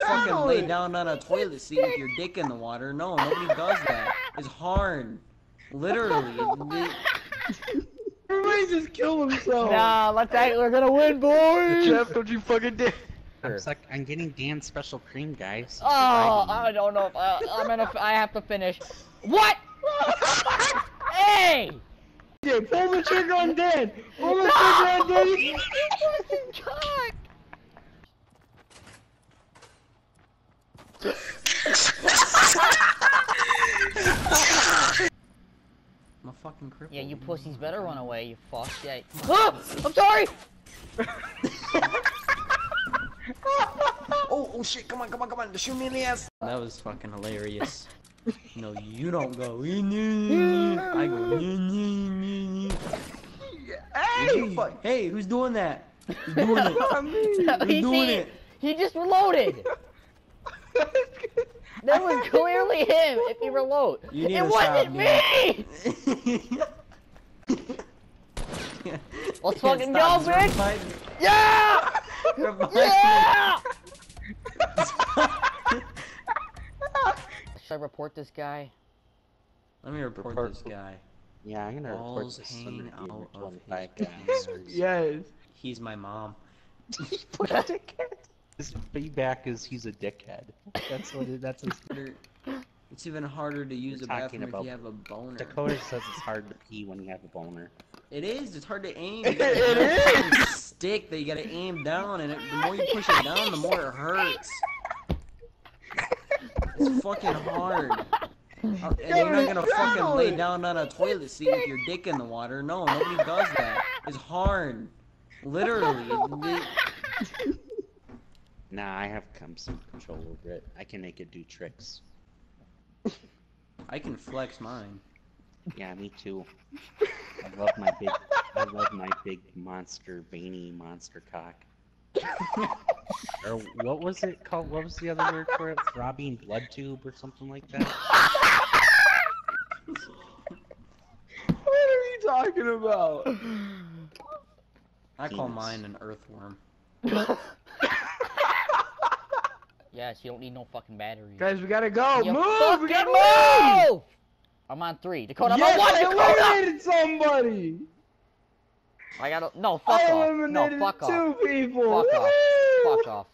fucking lay down on a toilet seat with your dick in the water. No, nobody does that. It's hard. Literally. Everybody just kill himself. Nah, we're gonna win, boys. Jeff, don't you fucking dare. I'm getting Dan's special cream, guys. Oh, I don't know if I have to finish. What? Hey! Yeah, pull the trigger on Dan. Pull the trigger on Dan. I'm a fucking cripple. Yeah, you pussies better run away, you fuck. Yeah. Oh, I'm sorry! Oh shit, come on, shoot me in the ass. That was fucking hilarious. No, you don't go. I go. Hey, who's doing that? Who's doing it? Who's doing it? He just reloaded! That was clearly him if he reload. It wasn't me! Let's fucking go, bitch! Yeah! Yeah! Should I report this guy? Let me report this guy. Yeah, I'm gonna report Balls this hanging out of 25 his guys. Yes. He's my mom. His feedback is he's a dickhead. That's what it, that's his. It's even harder to use a Talking bathroom if about- you have a boner. Dakota says it's hard to pee when you have a boner. It is. It's hard to aim. It is. It's a stick that you gotta aim down, and the more you push it down, the more it hurts. It's fucking hard. And you're not gonna fucking lay down on a toilet seat with your dick in the water. No, nobody does that. It's hard. Literally. Nah, I have some control over it. I can make it do tricks. I can flex mine. Yeah, me too. I love my big monster, veiny monster cock. Or what was it called? What was the other word for it? Throbbing blood tube or something like that? What are you talking about? I call Penis. mine an earthworm. Yes, you don't need no fucking batteries. Guys, we gotta go. You Move! We gotta fucking move! I'm on 3. Dakota, I'm Yes, on 1! I Dakota! eliminated somebody! I gotta. No, fuck I off. No, eliminated fuck off. 2 people! Fuck off. Woohoo! Fuck off.